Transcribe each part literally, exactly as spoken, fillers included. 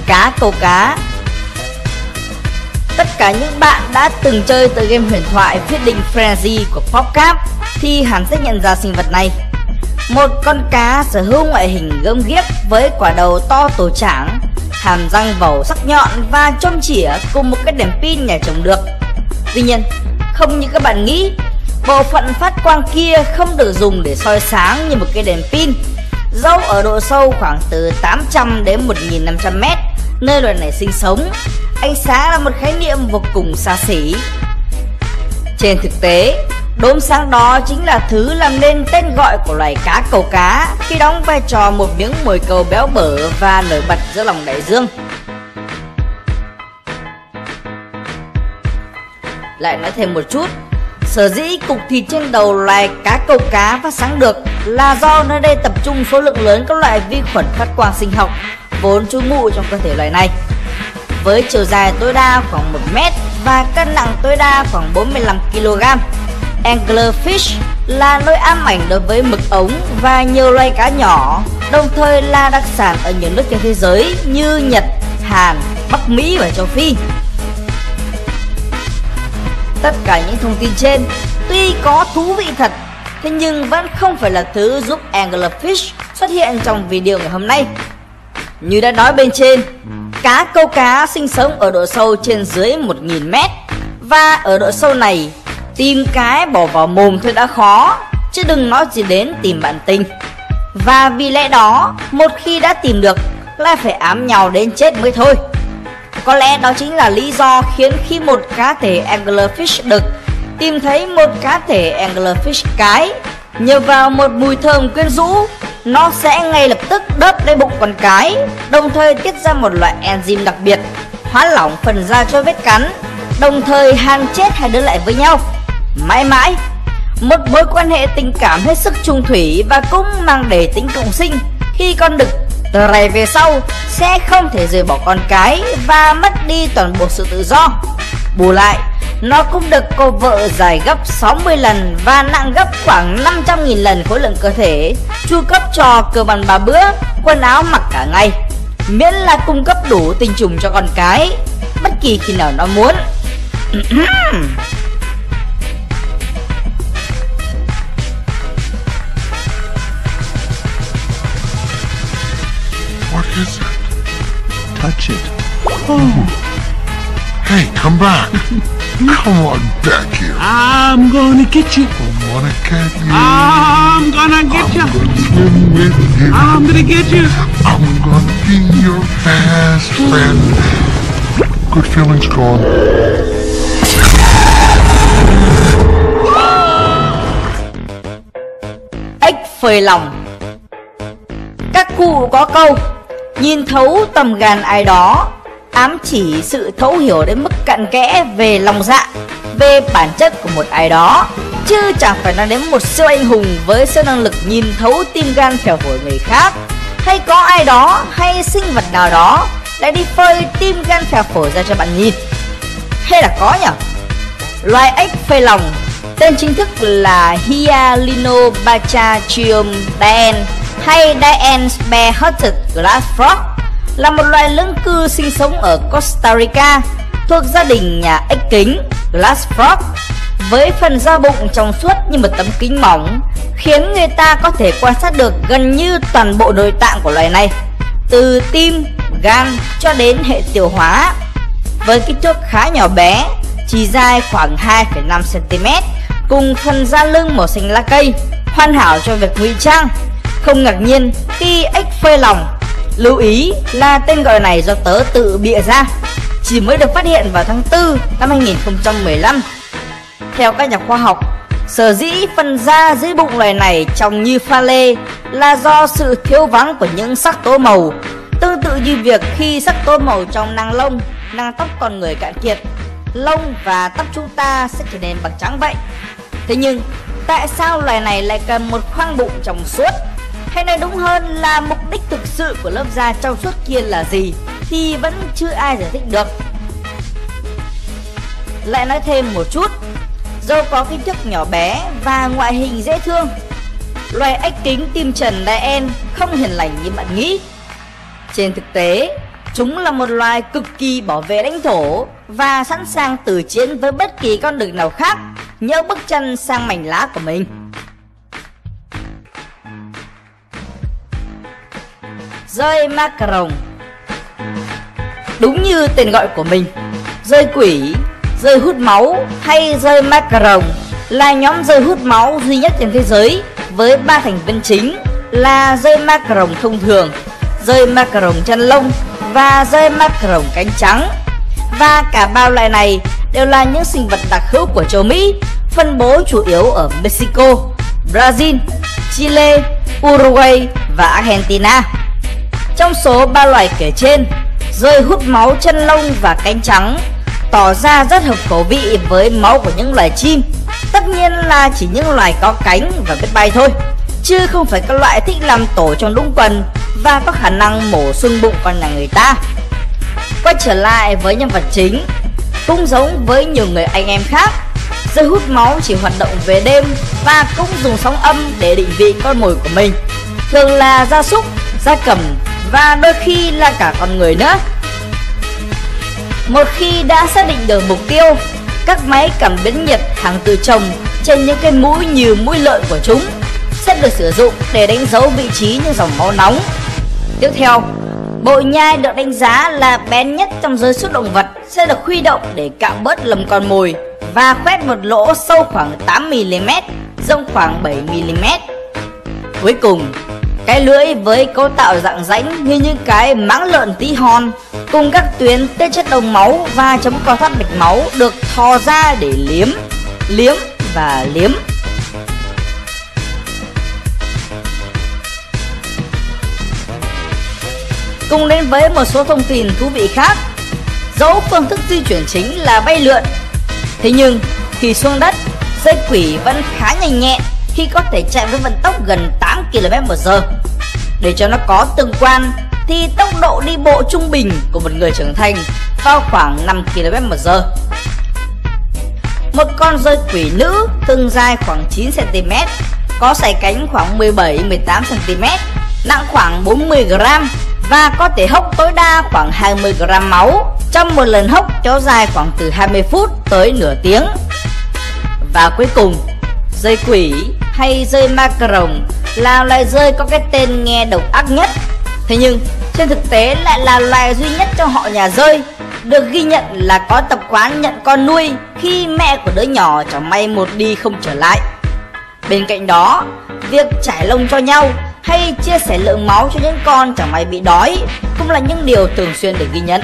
cá câu cá. Tất cả những bạn đã từng chơi tựa game huyền thoại Feeding Frenzy của PopCap thì hẳn sẽ nhận ra sinh vật này. Một con cá sở hữu ngoại hình gớm ghiếc với quả đầu to tổ trảng, hàm răng vẩu sắc nhọn và chôm chỉa cùng một cái đèn pin nhảy trồng được. Tuy nhiên, không như các bạn nghĩ, bộ phận phát quang kia không được dùng để soi sáng như một cái đèn pin. Dẫu ở độ sâu khoảng từ tám trăm đến một nghìn năm trăm mét, nơi loài này sinh sống, ánh sáng là một khái niệm vô cùng xa xỉ. Trên thực tế, đốm sáng đó chính là thứ làm nên tên gọi của loài cá cầu cá khi đóng vai trò một miếng mồi câu béo bở và nổi bật giữa lòng đại dương. Lại nói thêm một chút, sở dĩ cục thịt trên đầu loài cá cầu cá phát sáng được là do nơi đây tập trung số lượng lớn các loại vi khuẩn phát quang sinh học vốn trú ngụ trong cơ thể loài này. Với chiều dài tối đa khoảng một mét và cân nặng tối đa khoảng bốn mươi lăm ki lô gam, anglerfish là nỗi ám ảnh đối với mực ống và nhiều loài cá nhỏ, đồng thời là đặc sản ở nhiều nước trên thế giới như Nhật, Hàn, Bắc Mỹ và châu Phi. Tất cả những thông tin trên tuy có thú vị thật, thế nhưng vẫn không phải là thứ giúp anglerfish xuất hiện trong video ngày hôm nay. Như đã nói bên trên, cá câu cá sinh sống ở độ sâu trên dưới một nghìn mét, và ở độ sâu này, tìm cái bỏ vào mồm thôi đã khó, chứ đừng nói gì đến tìm bạn tình. Và vì lẽ đó, một khi đã tìm được là phải ám nhau đến chết mới thôi. Có lẽ đó chính là lý do khiến khi một cá thể anglerfish đực tìm thấy một cá thể anglerfish cái, nhờ vào một mùi thơm quyến rũ, nó sẽ ngay lập tức đớp lấy bụng con cái, đồng thời tiết ra một loại enzyme đặc biệt, hóa lỏng phần da cho vết cắn, đồng thời hàn chết hai đứa lại với nhau mãi mãi. Một mối quan hệ tình cảm hết sức chung thủy và cũng mang đầy tính cộng sinh, khi con đực từ này về sau sẽ không thể rời bỏ con cái và mất đi toàn bộ sự tự do. Bù lại, nó cũng được cô vợ dài gấp sáu mươi lần và nặng gấp khoảng năm trăm nghìn lần khối lượng cơ thể, chu cấp cho cơm ăn ba bữa, quần áo mặc cả ngày, miễn là cung cấp đủ tinh trùng cho con cái bất kỳ khi nào nó muốn. What is it? Touch it. Oh. Hey, come back. Come on back here. I'm gonna get you. I wanna get you. I'm gonna get I'm you. gonna swim with you. I'm gonna get you. I'm gonna be your best friend. Good feelings gone. Ếch phơi lòng. Các cụ có câu nhìn thấu tầm gan ai đó, ám chỉ sự thấu hiểu đến mức cặn kẽ về lòng dạ, về bản chất của một ai đó, chứ chẳng phải nói đến một siêu anh hùng với siêu năng lực nhìn thấu tim gan phèo phổi người khác, hay có ai đó hay sinh vật nào đó lại đi phơi tim gan phèo phổi ra cho bạn nhìn. Hay là có nhỉ? Loài ếch phơi lòng tên chính thức là Hyalinobatrachium dian hay Dian Spear-Hooded Glass Frog, là một loài lưỡng cư sinh sống ở Costa Rica thuộc gia đình nhà ếch kính Glass Frog, với phần da bụng trong suốt như một tấm kính mỏng, khiến người ta có thể quan sát được gần như toàn bộ nội tạng của loài này, từ tim, gan cho đến hệ tiêu hóa. Với kích thước khá nhỏ bé, chỉ dài khoảng hai phẩy năm xăng ti mét, cùng phần da lưng màu xanh lá cây, hoàn hảo cho việc ngụy trang. Không ngạc nhiên khi ếch phơi lòng. Lưu ý là tên gọi này do tớ tự bịa ra, chỉ mới được phát hiện vào tháng tư năm hai nghìn không trăm mười lăm. Theo các nhà khoa học, sở dĩ phần da dưới bụng loài này trông như pha lê là do sự thiếu vắng của những sắc tố màu, tương tự như việc khi sắc tố màu trong nang lông, nang tóc con người cạn kiệt, lông và tóc chúng ta sẽ trở nên bằng trắng vậy. Thế nhưng tại sao loài này lại cần một khoang bụng trong suốt? Hay nói đúng hơn là mục đích thực sự của lớp da trong suốt kia là gì thì vẫn chưa ai giải thích được. Lại nói thêm một chút, do có kích thước nhỏ bé và ngoại hình dễ thương, loài ếch kính tim trần Dian không hiền lành như bạn nghĩ. Trên thực tế, Chúng là một loài cực kỳ bảo vệ lãnh thổ và sẵn sàng tử chiến với bất kỳ con đực nào khác nhỡ bước chân sang mảnh lá của mình. Dơi macaron. Đúng như tên gọi của mình, dơi quỷ, dơi hút máu hay dơi macaron là nhóm dơi hút máu duy nhất trên thế giới với ba thành viên chính là dơi macaron thông thường, dơi macaron chân lông và dơi macaron cánh trắng. Và cả ba loại này đều là những sinh vật đặc hữu của châu Mỹ, phân bố chủ yếu ở Mexico, Brazil, Chile, Uruguay và Argentina. Trong số ba loài kể trên, dơi hút máu chân lông và cánh trắng tỏ ra rất hợp khẩu vị với máu của những loài chim. Tất nhiên là chỉ những loài có cánh và biết bay thôi, chứ không phải các loại thích làm tổ trong đũng quần và có khả năng mổ xương bụng con nhà người ta. Quay trở lại với nhân vật chính, cũng giống với nhiều người anh em khác, dơi hút máu chỉ hoạt động về đêm và cũng dùng sóng âm để định vị con mồi của mình, thường là gia súc, gia cầm và đôi khi là cả con người nữa. Một khi đã xác định được mục tiêu, các máy cảm biến nhiệt hàng tự trồng trên những cái mũi như mũi lợi của chúng sẽ được sử dụng để đánh dấu vị trí những dòng máu nóng. Tiếp theo, bộ nhai được đánh giá là bén nhất trong giới súc động vật sẽ được huy động để cạo bớt lầm con mồi và khoét một lỗ sâu khoảng tám mi li mét, rộng khoảng bảy mi li mét. Cuối cùng, cái lưỡi với cấu tạo dạng rãnh như những cái máng lợn tí hon cùng các tuyến tiết chất đông máu và chấm co thắt mạch máu được thò ra để liếm, liếm và liếm. Cùng đến với một số thông tin thú vị khác. Dẫu phương thức di chuyển chính là bay lượn, thế nhưng khi xuống đất, dơi quỷ vẫn khá nhanh nhẹn khi có thể chạy với vận tốc gần tám ki lô mét một giờ. Để cho nó có tương quan thì tốc độ đi bộ trung bình của một người trưởng thành vào khoảng năm ki lô mét một giờ. Một con dơi quỷ nữ thường dài khoảng chín xăng ti mét, có sải cánh khoảng mười bảy đến mười tám xăng ti mét, nặng khoảng bốn mươi gam và có thể hốc tối đa khoảng hai mươi gam máu trong một lần hốc kéo dài khoảng từ hai mươi phút tới nửa tiếng. Và cuối cùng, dơi quỷ hay dơi macaron là loài dơi có cái tên nghe độc ác nhất, thế nhưng trên thực tế lại là loài duy nhất trong họ nhà dơi được ghi nhận là có tập quán nhận con nuôi khi mẹ của đứa nhỏ chẳng may một đi không trở lại. Bên cạnh đó, việc trải lông cho nhau hay chia sẻ lượng máu cho những con chẳng may bị đói cũng là những điều thường xuyên được ghi nhận.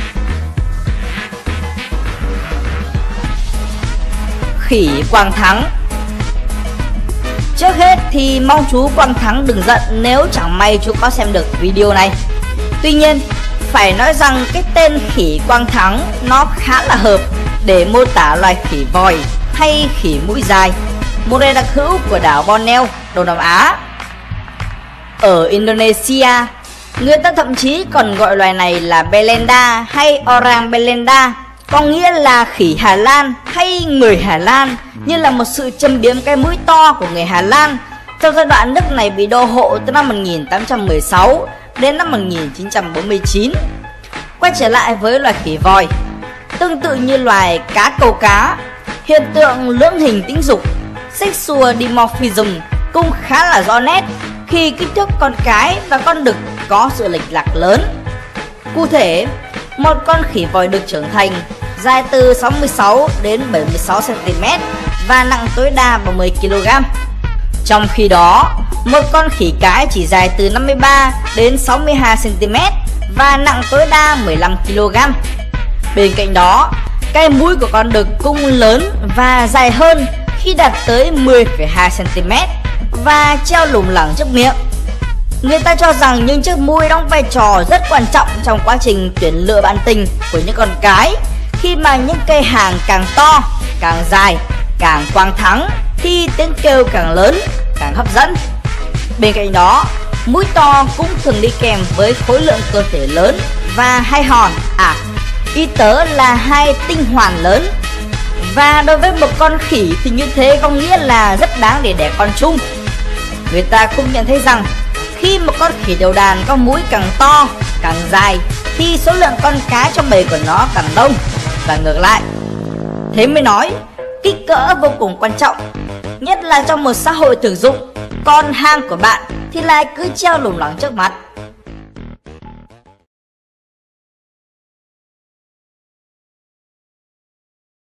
Khỉ Quang Thắng. Trước hết thì mong chú Quang Thắng đừng giận nếu chẳng may chú có xem được video này. Tuy nhiên, phải nói rằng cái tên khỉ Quang Thắng nó khá là hợp để mô tả loài khỉ vòi hay khỉ mũi dài, một loài đặc hữu của đảo Borneo, Đông Nam Á. Ở Indonesia, người ta thậm chí còn gọi loài này là Belenda hay Orang Belenda, có nghĩa là khỉ Hà Lan hay người Hà Lan, như là một sự châm biếm cái mũi to của người Hà Lan trong giai đoạn nước này bị đô hộ từ năm một nghìn tám trăm mười sáu đến năm một nghìn chín trăm bốn mươi chín. Quay trở lại với loài khỉ vòi, tương tự như loài cá câu cá, hiện tượng lưỡng hình tính dục sexual dimorphism cũng khá là rõ nét khi kích thước con cái và con đực có sự lệch lạc lớn. Cụ thể, một con khỉ vòi đực trưởng thành dài từ sáu mươi sáu đến bảy mươi sáu xăng ti mét và nặng tối đa ba mươi ki lô gam. Trong khi đó, một con khỉ cái chỉ dài từ năm mươi ba đến sáu mươi hai xăng ti mét và nặng tối đa mười lăm ki lô gam. Bên cạnh đó, cái mũi của con đực cũng lớn và dài hơn khi đạt tới mười phẩy hai xăng ti mét và treo lủng lẳng trước miệng. Người ta cho rằng những chiếc mũi đóng vai trò rất quan trọng trong quá trình tuyển lựa bạn tình của những con cái, khi mà những cây hàng càng to, càng dài, càng quang thắng thì tiếng kêu càng lớn, càng hấp dẫn. Bên cạnh đó, mũi to cũng thường đi kèm với khối lượng cơ thể lớn và hai hòn, à, ý tớ là hai tinh hoàn lớn. Và đối với một con khỉ thì như thế có nghĩa là rất đáng để đẻ con chung. Người ta cũng nhận thấy rằng khi một con khỉ đầu đàn có mũi càng to, càng dài thì số lượng con cái trong bầy của nó càng đông, và ngược lại. Thế mới nói kích cỡ vô cùng quan trọng, nhất là trong một xã hội thực dụng. Còn hàng của bạn thì lại cứ treo lủng lẳng trước mặt.